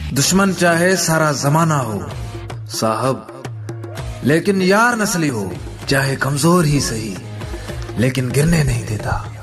दुश्मन चाहे सारा जमाना हो साहब, लेकिन यार नस्ली हो, चाहे कमजोर ही सही, लेकिन गिरने नहीं देता।